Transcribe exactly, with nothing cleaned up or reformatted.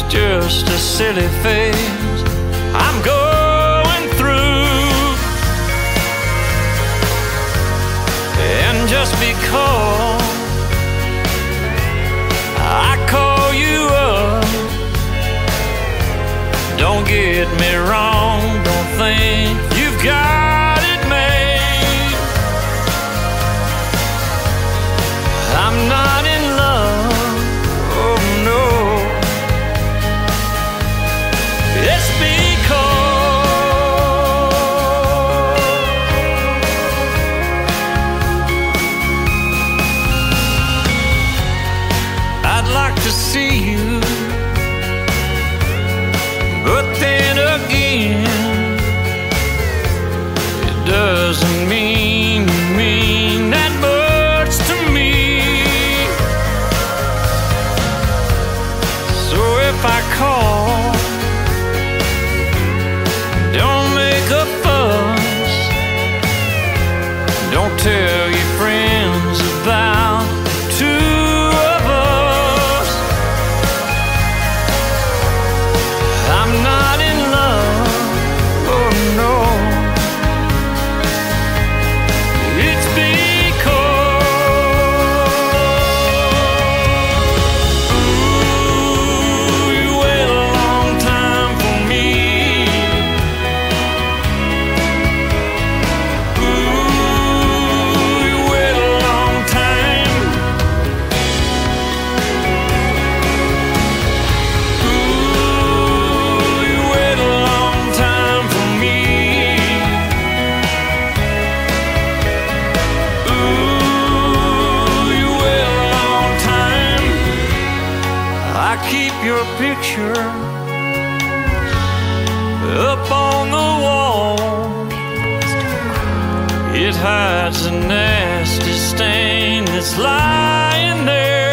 just a silly phase I'm going through. And just because I call you up, don't get me wrong, don't think you've got it made. I'm not in love, oh no. It's I'd like to see you, but then again, it doesn't mean you mean that much to me. So if I call, don't make a fuss, don't tell your friends about two. I keep your picture up on the wall. It hides a nasty stain that's lying there.